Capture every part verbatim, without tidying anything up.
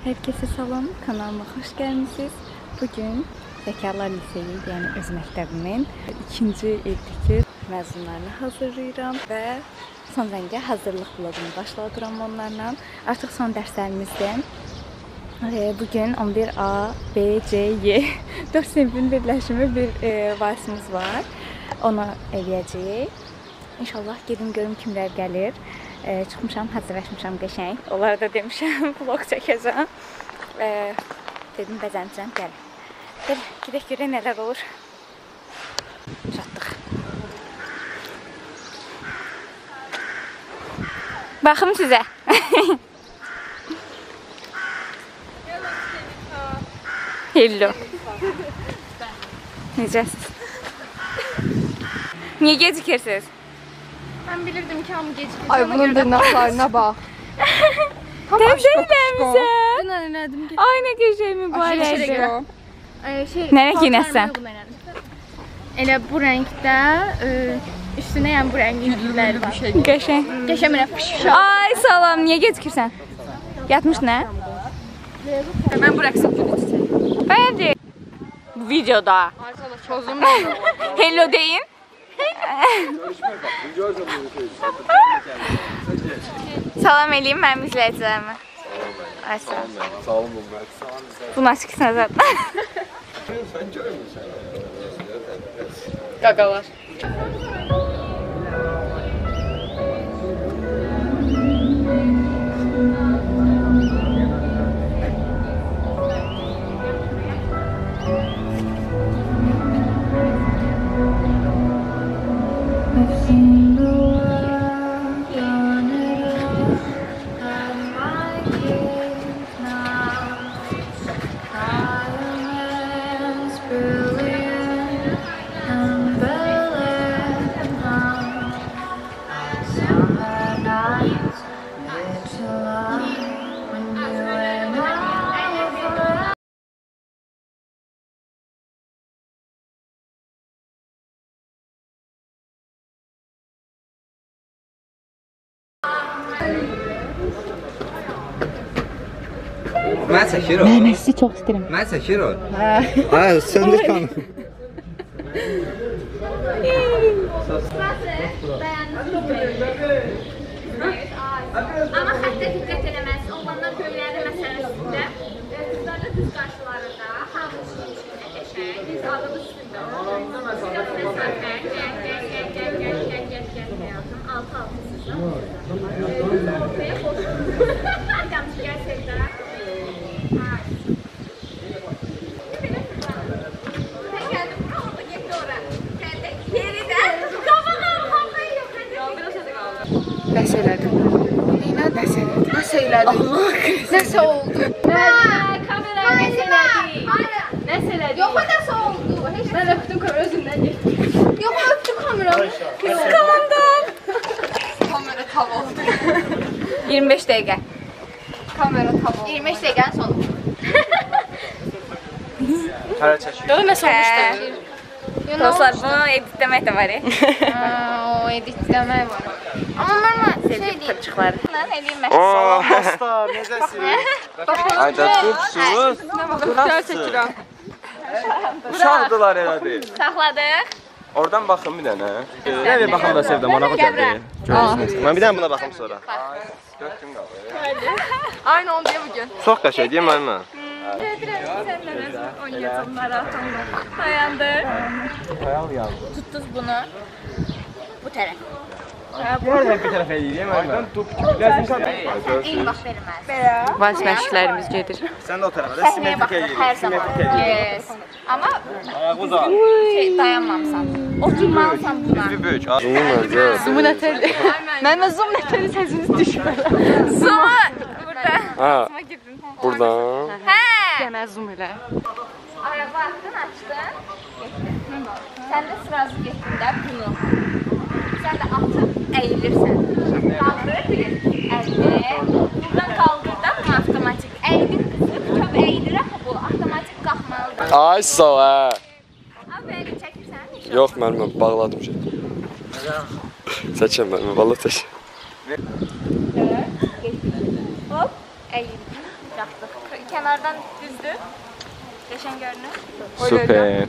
Herkese salam, kanalıma hoş gelmişsiniz. Bugün Zəkalar Liseyi, yəni öz məktəbimin ikinci ildiki məzunlarını hazırlayıram və son zəngə hazırlıq vlogunu başladıram onlarla. Artıq son dərslərimizdən. Bugün on bir A, B, C, Y dörd sinifin birləşimi bir e, varsımız var. Onu eləyəcəyik. İnşallah gedim görüm kimlər gəlir. E, çıxmışam, hazırlaşmışam qəşəng. Onlara da demişəm, vlog çəkəcəm. E, dedim, bəzənəcəm, gəlin. Gəl, gedək görək nələr olur. Çatdıq. Baxım sizə. Hello. Necəsiz? Niyə gecikirsiniz? Ben bilirdim ki hamı gecikir. Ay bunun dırnaqlarına bax. Təmsil eləmişəm. Dünən elədim ki. Ay nə gözəl mübarəkdir. Şey, Nereye giyinəsən? Elə bu rəngdə üstünə yəni bu rəngin gülləri var. Qəşəng. Qəşəng mənə fışfış. Ay salam, niyə gecikirsən? Yatmış nə? Mən bu rəqsə çəkəcəm. Bəyəndi. Bu videoda. Çözüm. Hello deyin. Salam eləyim mənim izləyicilərimə. Ay sağ ol. Sağ olun Məhmet. Bunu açıqsın zaten. Sen görmüyorsun. Qaqalar. Mən çəkir o. Mən sizi çox istəyirəm. Mən çəkir o. Hə, söndür kamerayı. Amma xəttə diqqət eləməlisin. Oğlanlar göylərdə məsələsində, qızlarda düz qarşılarında, hamı üçün qəşəng, biz alıb üstündə. Məsafə, gəl, gəl, gəl, gəl, gəl, gəl, gəl, gəl, gəl, həyatım, altı-altısızım. Ortaya xoş. Gəmçi gəl sevdə. Nəsə elədim. Nə nəsə elədim? Nəsə elədim? Allah qəsə. Nəsə oldu? Kameraya nəsə elədik? Nəsə elədik? Yox, nəsə oldu? Mən öptüm kamera özündən getdi. Yox, öptüm kameramı. Kıskandım. Kamera tav oldu. iyirmi beş dəqiqə. Kamera tav oldu. iyirmi beş dəqiqənin sonu. Hələ çəkir. Yox, nəsə olmuşdu? Dostlar, bunu editləmək də var. O editləmək var. Amma normal şey Sevdiğim deyil. tırçıqları. Mən eləyim mən. Ooo, dostlar, necəsiniz? Ayda tutsunuz. Güzel çəkirəm. Uşaqdılar elədi. Saxladıq. Oradan baxın bir dənə. Nə bir baxım da sevdim, ona qədər. Görürsünüz. Mən bir dənə buna baxım sonra. Dörd gün qalır. Aynı oldu ya bugün. Çox qəşəng deyim mənimlə. Oynayacağım maratonda. Dayandır. Ayal yazdı. Tutduz bunu. Bu tərəf. Nereden bir tərəf eləyir, mən? Ləzim sən. İyi bax verməz. Vals məşqlərimiz gedir. Sən də o tərəfə, də Səhnəyə baxır simmetrik hər eləyir. zaman. Simmetrik eləyir. Yes. Amma Ayağı da. şey, dayanmamısan. Oturmalısan buna. Bir böyük. Zoom məncə. Zoom nətəli. Mənim zoom nətəli səsiniz düşmür. Zuma. Burada. Ha, buradan. Hə. Gəmə zoom elə. Ayağı attın, açdın. Getdin. Sən də sırazı getdin də bunu. Sən də atıb əyilirsən. Qaldır bir, əyil. Buradan qaldır da bunu avtomatik. Əyilin qızı, bütöv əyilir axı bu. Avtomatik qalxmalıdır. Ay sağ ol, hə. Abi belə çəkirsən? Yox, mən bağladım şey. Çəkəm mən, vallahi çək. Hop, əyildik, qalxdıq. kənardan düzdür. Qəşəng görünür. Süper.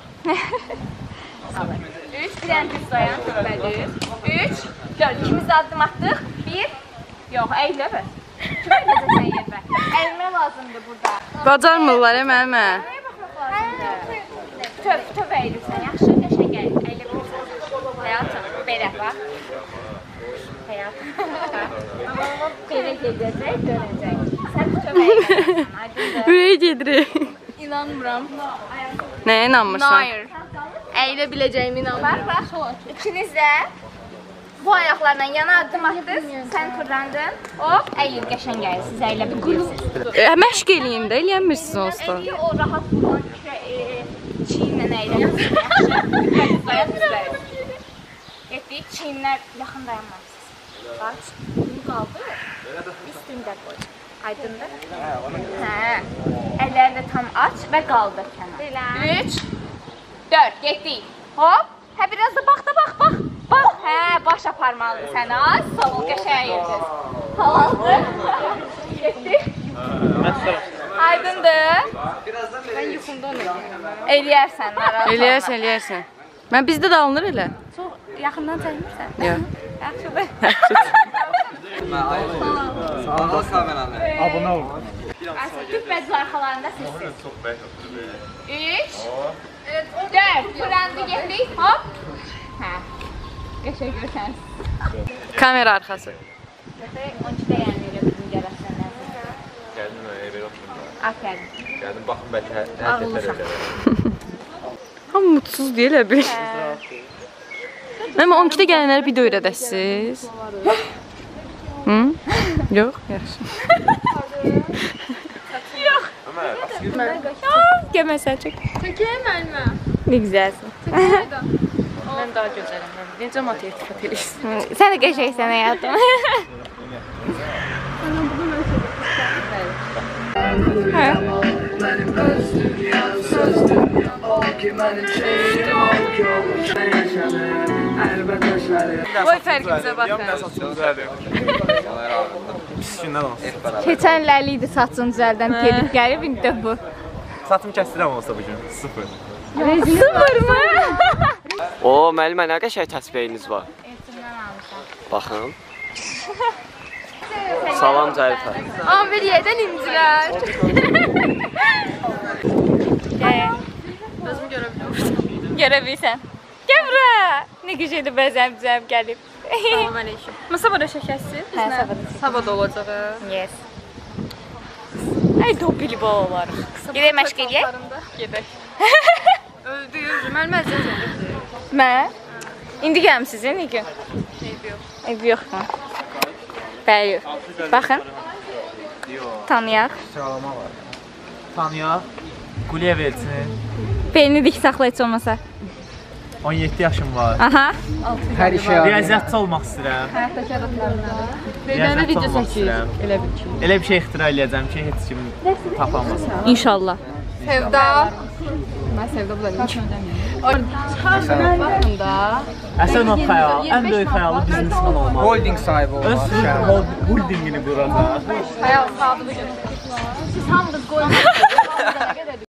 üç, bir dənə düz dayan, düzmədir. üç, dörd, ikimiz də addım atdıq. bir, yox, əylə bə. Kimə gəzəsən yerə? Əyilmə lazımdır burada. Bacarmırlar hə mənimə. Nəyə baxmaq lazımdır? Töv, töv əyilirsən, yaxşı, qəşəng əyil, əylə bilirsən. Həyatım, belə bax. Həyatım. Belə gedəcək, dönəcək. Sən töv əyilirsən, aydındır. Böyük gedirik. İnanmıram. Nəyə inanmırsan? Hayır. Əyilə biləcəyimi inanmıram. Bax, bax. İkiniz də bu ayaqlarla yana addım atdınız, sən fırlandın. Hop, əyil, qəşəng əyil, siz əyilə bilirsiniz. E, məşq eləyin də, eləyənmirsiniz onsuz da. Əyilə o rahat buradan çiynlə əyilənsiniz, yaxşı. Dayan, düzləyin. Getdik, çiynlər yaxın dayanmamışsınız. Bax, bunu qaldı, üstündə qoy. Aydındır? Hə, əllərini də tam aç və qaldır kənar. üç, dörd, getdik. Hop, hə biraz da bax da bax, bax. Bax, hə, baş aparmalıdır sənə. Az, sol, qəşəng yediniz. Halaldır. Getdik. Aydındır. Mən yuxumdan eləyərsən, narahat. Eləyərsən, eləyərsən. Mən bizdə də alınır elə. Çox yaxından çəkmirsən. Yox. Yaxşıdır. Sağ kameranı. Abunə ol. Asıl Türk bəcə arxalarında sizsiz. üç, dörd, fırlandı, getdik, hop. Hə, qəşəng görürsəniz. Kamera arxası. on ikidə yəni veriyor bizim gərəsənlər. Gəldim mən evə oturum. Afərin. Gəldim baxım bəlkə hərəkətlər edərəm. Hamı mutsuz deyil elə bil. Amma on ikidə gələnlərə video öyrədəsiz. Hı? Yox, yaxşı. Gəlməsən çək. Çəkəyim əlmə. Ne güzelsin. Mən daha gözəlim. Necə mat etifat edirsən? Sən də qəşəngsən həyatım. Qoy fərqimizə baxın. Pis gündən olsun. Keçən ləli idi saçın düzəldən gedib gəlib, indi də bu. Saçımı kəstirəm olsa bugün. Sıfır. Sıfır mı? O, müəllimə nə qəşəng təsbihiniz var. Baxın. Salam Cərifə. Amir yerdən incilər. Gəl. Özüm görə bilmirəm. Görə bilsən. Gəl bura. Nə gücədir bəzəm düzəlib gəlib. Salam əleykum. Masa burada şəkərsiz? Hə, sabada. Sabada olacaq. Yes. Ay dobili balalar. Gedək məşq eləyək? Gedək. Öldüyüz. Mən məzəl Mən? İndi gəlmişsiniz, nə gün? Eyb yox. Eyb yox mu? Bəli. Baxın. Tanıyaq. Sağlama var. Tanıyaq. Quliyev Elçin. Belini dik saxla heç olmasa. on yeddi yaşım var. Aha. Hər işə riyaziyyatçı olmaq istəyirəm. Beydəndə video olmaq çəkir. istəyirəm. Elə bil ki. Elə bir şey ixtira eləyəcəm ki, heç kim tapamasın. İnşallah. Sevda. Mən Sevda bu da deyim. Baxın da. Əsənov xəyal, ən böyük xəyalı biznesmen olmaq. Holding sahibi olmaq. Öz holdingini quracaq. Xəyal sahibi gəlir. Siz hamınız qoyun.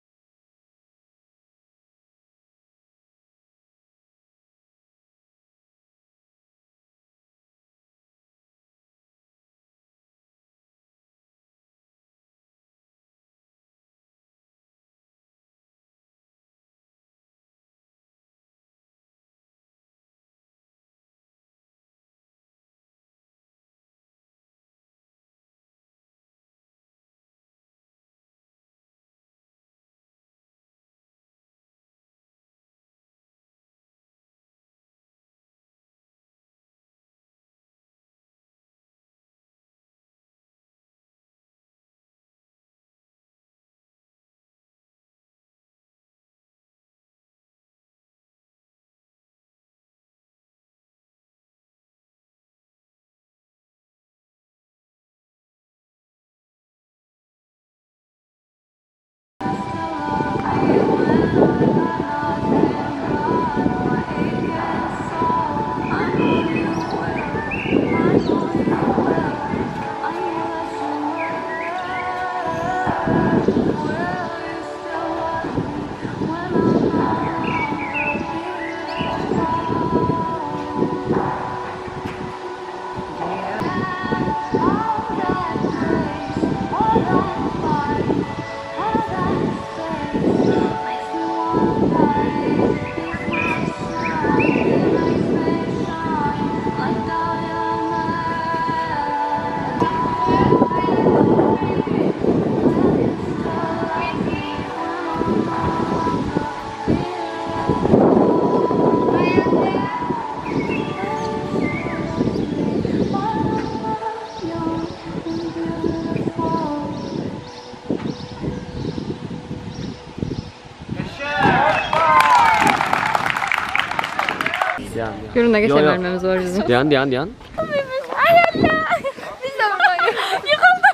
Görün nə qəşəng məlməmiz var bizim. Dayan, dayan, dayan. Ay Allah! Biz də buradan yıxıldı.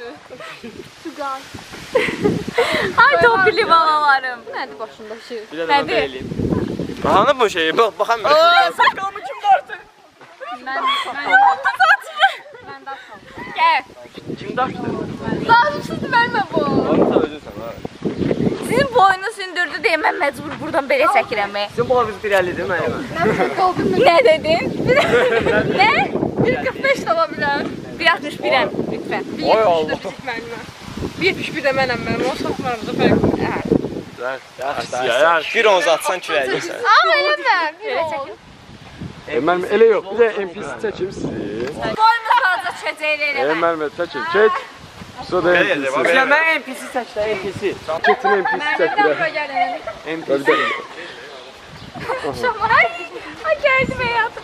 Ay topili balalarım. Nədir başında şey? Bir də mən belə eləyim. Bahanı bu şeyi, bax, baxam. Aa, sakalımı kim dartır? Mən Gəl. Kim daşdı? Lazımsızdır mənimə bu. Onu da özürsən ha. Sizin boynu sündürdü deyə mən məcbur buradan belə çəkirəm. Sən bu havuz bir əllidir mənimə. Nə dedin? Nə? bir qırx beş də ola bilər. bir altmış birəm lütfən. Oy Allah. yetmiş bir də mənəm mən, o saxlarımıza fərq. Yaxşı, yaxşı. Bir onu atsan kürəyəcəksən. Amma eləmə. Belə çəkin. Mənim elə yox, bir də M P C çəkim sizi. Boynu sadəcə çəcəklə E, eləmə. mənim çəkim, çək. Sonra da M P C. Belə Mən N P C seçdim, N P C. Çəkin M P C çəkdirəm. N P C. Şamay. Ay gəldim həyatım.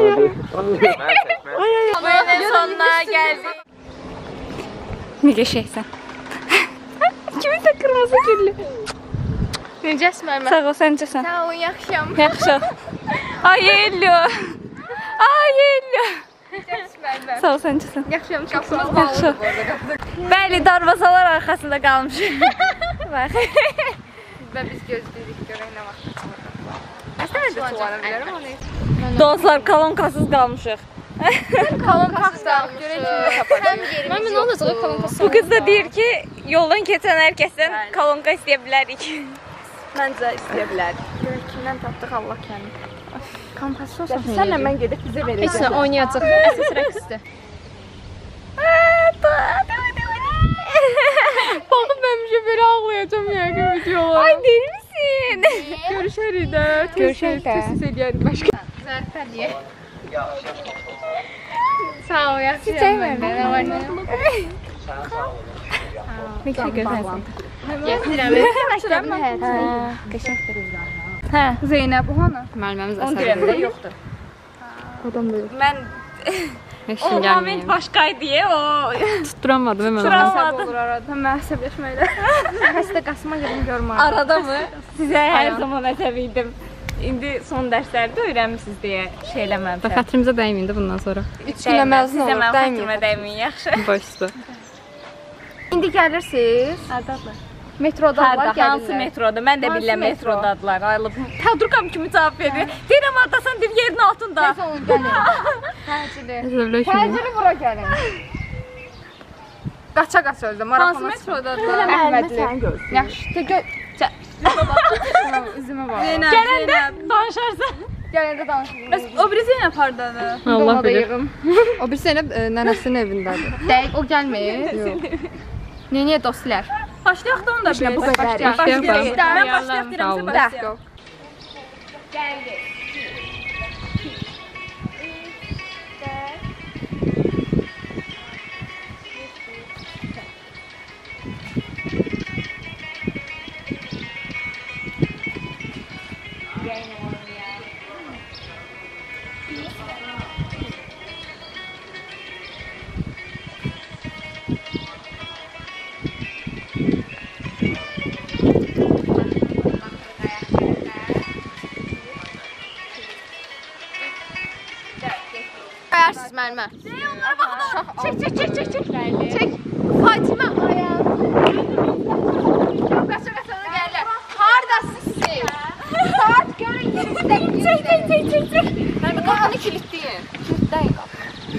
Böyle sonuna geldik. Ne geçeysen. Kimin de kırmızı gülü? Necəsən mənimə? Sağ ol, səncəsən. Sağ ol, yaxşıyam. Yaxşı. Ay Ello. Ay Ello. Necəsən mənimə? Sağ ol, səncəsən. Yaxşıyam, çox sağ ol. Yaxşı. Bəli, darvazalar arxasında qalmışıq. Bax. Və biz gözləyirik, görək nə vaxt çıxacaq. Əslində də tuğana bilərəm onu. Dostlar, kalonkasız qalmışıq. Kalonkasda görək kimi tapacaq. Həm yerimiz Mən nə olacaq kolonkası? Bu kız da deyir ki, yoldan keçən hər kəsdən kalonka istəyə bilərik. Məncə istəyə bilərik. Görək kimdən tapdıq Allah kəndi. Kampası olsa. Sənlə mən gedib bizə Heç verəcəm. nə oynayacaq. Əsas rəqsdir. Baxın məmişə belə ağlayacam yəqin videolar. Ay deli misin? Görüşərik də. Görüşərik də. Tez eləyərik başqa. Zərfəliyə. Sağ ol, yaxşıyam mən də. Nə var nə? Ne kadar gözəlsən. Gətirəm. Məktəbin həyatını. Qəşəngdir. Hə, Zeynəb, o hanı? Müəllimimiz Onu əsər. deyəndə yoxdur. mən Heç o kim moment gəlməyib. başqaydı deyə o Tutturamadım hemen onu. Tutturamadım. Olur arada, məhsəbləşməklə. Xəstə qasıma gedim görməm. arada mı? Sizə hər zaman əsəb idim. İndi son dərslərdə öyrənmisiniz deyə şey Da eləməmişəm. xətrimizə dəyməyin də bundan sonra. üç günə məzun olur, Dəymə dəyməyin. dəyməyin, yaxşı. Baş üstə. İndi gəlirsiniz. Hardadılar? Metrodadılar, Harda, hansı gəlirlər. metroda? Mən də Hansı bilirəm metro? metrodadılar. Ayılıb. Tədrukam kimi cavab verir. Deyirəm hardasan, deyir yerin altında. Tez olun, gəlin. Təcili. Nəzərlə kimi. Təcili bura gəlin. Qaça-qaça özdə, marafona Hansı çıxın. metrodadılar? Əhmədli. Yaxşı, gö... Üzümə bax. Gələndə danışarsan. Gələndə danışırıq. O biri Zeynəb hardadır? Allah bilir. O bir Zeynəb nənəsinin evindədir. Dəqiq, o gəlmir. Yox. Niyə dostlar? Başlayaq da onu da Bu qədər. Başlayaq. Mən başlayaq Sağ deyirəm, olun. sən başlayaq. Qayarsınız mənimə. Çək, çək, çək, çək, çək. Çək. Fatimə ayaq. Qaça-qaça da gəlirlər. Hardasınız siz? Saat görün ki, sizdə çək, çək, çək, çək, çək. Mən qapını kilitləyin. Kilitləyin qapını.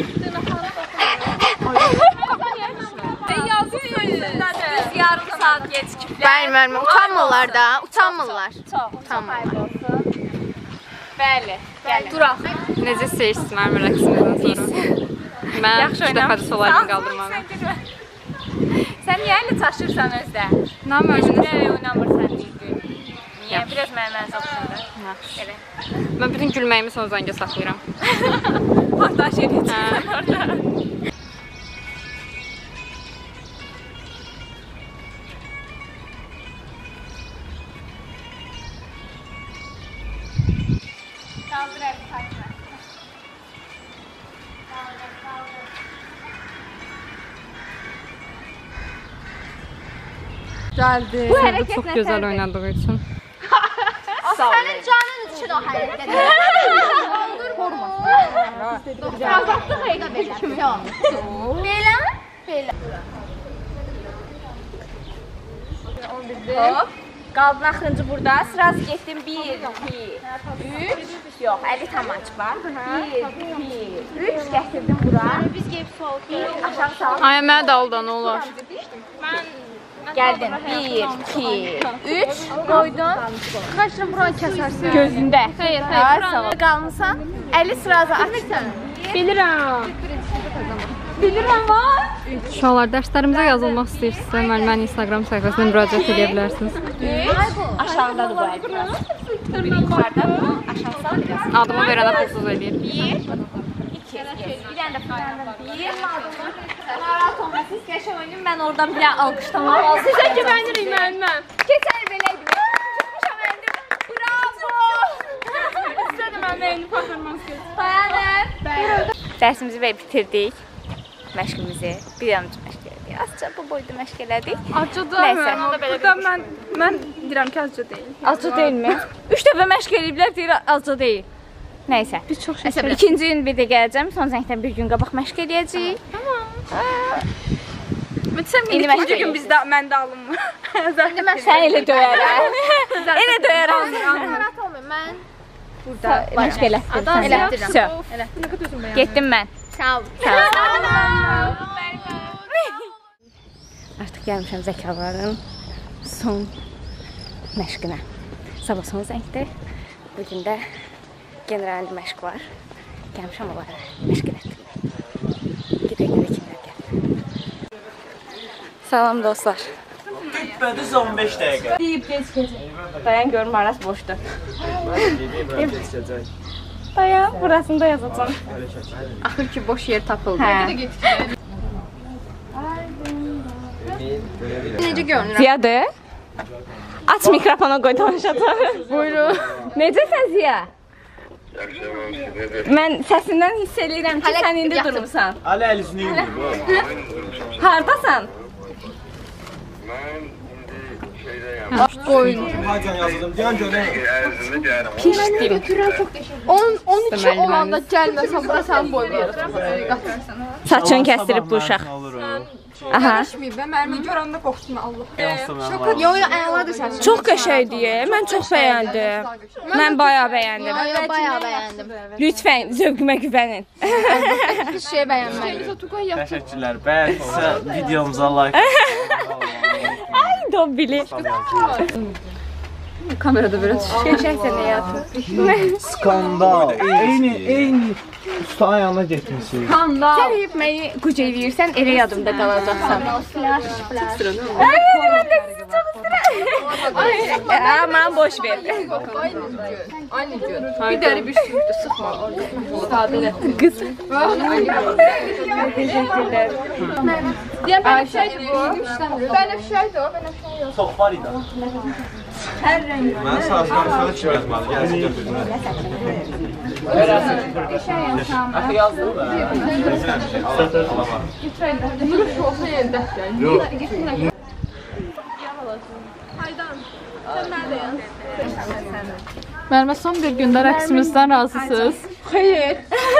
Biz yarım saat gecikiblər. Bəli, mənimə. Utanmırlar da, utanmırlar. Çox, çox hayırlı olsun. Bəli, gəlin. Duraq. Necə seyirsiniz mənim rəqsimizdən sonra? Mən Yaxşı üç dəfə də solaydım Sən- qaldırmağa. sən gülmə. Sən niyə elə çaşırsan özdə? Nə müəllimimiz? Niyə oynamırsan düzgün? Niyə? Biraz mənim mənə oxşunda. Yaxşı. Elə. Mən bütün gülməyimi son zəngə saxlayıram. Partaj edəcəksən orada. Kaldır əli Fatimə. Kaldır, kaldır. Gəldi. Bu hərəkət Çox nə gözəl tərdir? oynadığı üçün. Sənin canın üçün o hərəkət. forma. Azadlıq həqiqə belə. Belə? Belə. Hop. Qaldın axırıncı burada. Sırası getdim. bir, iki, üç. Yox, əli tam aç var. bir, iki, üç. Gətirdim bura. Biz gəlib sol. Aşağı sal. Ay, mənə də oldu, nə olar? Gəldin. bir, iki, üç. Qoydun. Qaçın buranı kəsərsən. Gözündə. Xeyr, xeyr. Buranı qalmısan. Əli sırası açsan. Bilirəm. Bilirəm var. Uşaqlar, dərslərimizə yazılmaq istəyirsinizsə, müəllimənin Instagram səhifəsinə müraciət edə bilərsiniz. Aşağıdadır bu əl biraz. Yuxarıda bu. Aşağı sal biraz. Adımı verənə pulsuz eləyir. Bir, iki, bir dənə də fırlanır. Bir, narahat olma, siz qəşə oynayın, mən oradan bir dənə alqışlamaq lazım. Sizə güvənirik müəlliməm. Keçər beləydi. Çıxmışam əndim. Bravo! Sizə də mənim eyni performans göstərir. Dayanır. Dərsimizi və bitirdik. Məşqimizi. Bir yanıcı məşq elədik. Azca bu boyda məşq elədik. Acı da Nəysə. burada mən, mən deyirəm ki, acı deyil. Azca deyilmi? Üç dəfə məşq eləyiblər, deyir azca deyil. Nəysə. Biz çox şey İkinci gün bir də gələcəm. Son zəngdən bir gün qabaq məşq eləyəcəyik. Mütəsəm İndi ikinci məşq gün bizdə məndə alınmır. Sən elə döyərəm. Elə döyərəm. Narahat olmayın. Mən Burada məşq elətdirəm. elətdirirəm. Getdim mən. Sağ ol. Artıq gəlmişəm zəkaların son məşqinə. Sabah son zəngdir. Bugün də general məşq var. Gəlmişəm onlara məşq elətdirəm. Gedək, gedək, kimlər gəl. Salam dostlar. Bitmədi on beş dəqiqə. Dayan görüm arası boşdur. Dayan burasında yazacağım. Axır ki, boş yer tapıldı. Hə. Necə görünür? Ziyadır. Aç mikrofona qoy danışacaq. Buyurun. Necəsən Ziya? Mən səsindən hiss eləyirəm ki, sən indi durursan. Ali əlisini yürüdü. Hardasan? Qoyun. Hacan yazıldım. Diyan görəm. on iki olanda gəlməsən bura sən boy verirsən. Saçını kəsdirib bu uşaq. Aha. Və mərmi görəndə qorxdum Allah. Yo yo əladır səsin. Çox qəşəngdir. Mən çox bəyəndim. Mən bayağı bəyəndim. Yo yo bayağı bəyəndim. Lütfən zövqümə güvənin. Heç şey bəyənmədim. Təşəkkürlər. Bəyənsə videomuza like. Ay dobili. Kamerada belə düşür. Qəşəngsən həyatım. Skandal. Eyni, eyni usta ayağına getmişik. Sən yetməyi quc eləyirsən, elə yadımda qalacaqsan. Ay, mən də sizi çox istəyirəm. Aman boş ver. Aynı gün. Bir dəri bir sürüdü, sıxma. Qız. Deyəm bənəfşəydir bu. Bənəfşəydir o, bənəfşəy yox. Çox var idi. Mən sağ-sağ kim yazmalı? Gəlsin götürdüm. Axı yazdım da. Duruş olsa yerdə. Yox. Mərmə, son bir gündə rəqsimizdən razısınız. Xeyr.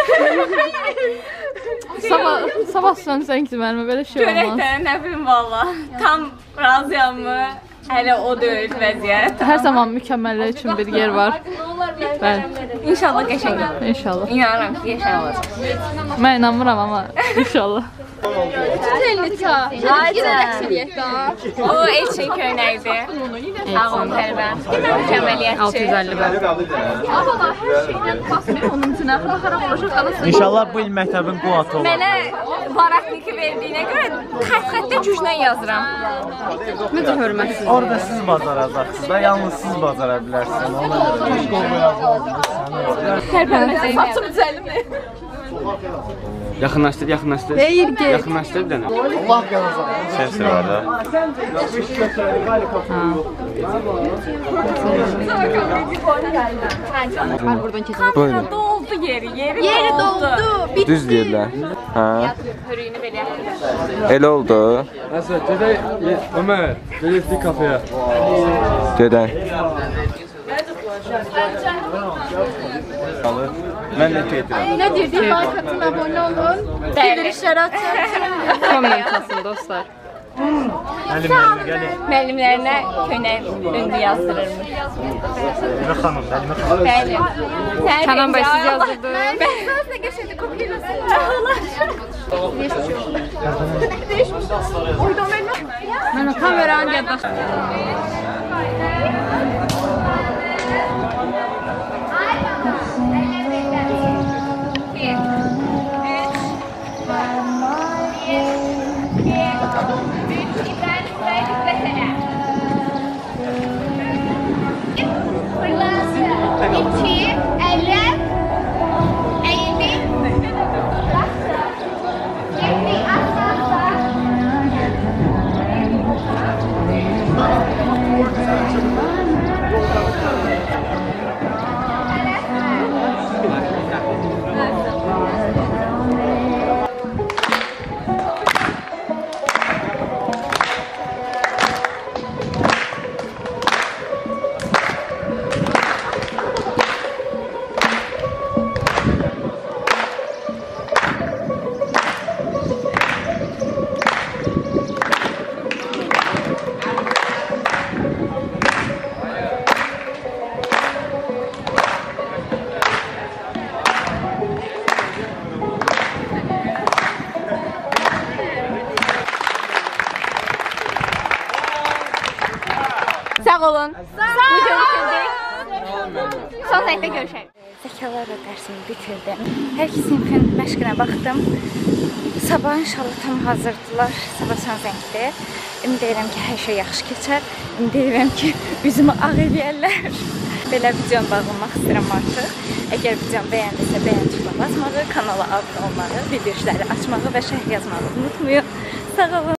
Sabah, sabah sönsən ki, Mərmə, belə şey olmaz. Görəkdən, nə bilim valla. Tam razıyam mı? Hələ o deyil vəziyyət. Hər zaman mükəmməllik üçün bir yer var. Bəli. İnşallah qəşəng olur. İnşallah. İnanıram ki, qəşəng olacaq. Mən inanmıram amma inşallah. O Elçin köynəkdir. Ağın tərvən. Mükəmməliyyətçi. altı yüz əlli bə. İnşallah bu il məktəbin quatı olur. Mənə varatniki verdiyinə görə xət-xətdə güclə yazıram. Necə hörmətsiz. Orada siz bacaracaqsınız da, yalnız siz bacara bilərsiniz. Ona görə başqa olma yazmalısınız. Tərpənməsə saçım düzəlimdir. Yaxınlaşdır, yaxınlaşdır. Deyir ki. Yaxınlaşdır bir dənə. Allah qanazaq. Səs var da. Kamera doldu yeri, yeri, Yeri doldu. Düz deyirlər. Hə. Hörüyünü belə. Elə oldu. Nəsə, gedək Ömər, gedək kafeyə. Gedək. Mən də tüy edirəm. Nə deyirdik? Like atın, abunə olun. Bildirişləri açın. Komment asın dostlar. Müəllim, müəllim, gəlin. Müəllimlərinə köynək ünlü yazdırırmış. Məlimə xanım, Məlimə xanım. Bəli. Kənan bəy siz yazdırdı. Bəs nə qəşəngdir, kopyalasın. Oydan vermə. Mən o kameranı yaddaş. İki, eller, eğildik, yedi, aşağıda. Sağ olun. Video bitirdik. Son dəqiqə görüşərik. Zəkalarla dərsimi bitirdim. Hər iki sinifin məşqinə baxdım. Sabah inşallah tam hazırdılar. Sabah son zəngdir. Ümid edirəm ki, hər şey yaxşı keçər. Ümid edirəm ki, üzümü ağ eləyərlər. Belə videonu bağlamaq istəyirəm artıq. Əgər videonu bəyəndirsə, bəyən tuşuna basmağı, kanala abunə olmağı, bildirişləri açmağı və şərh yazmağı unutmayın. Sağ olun.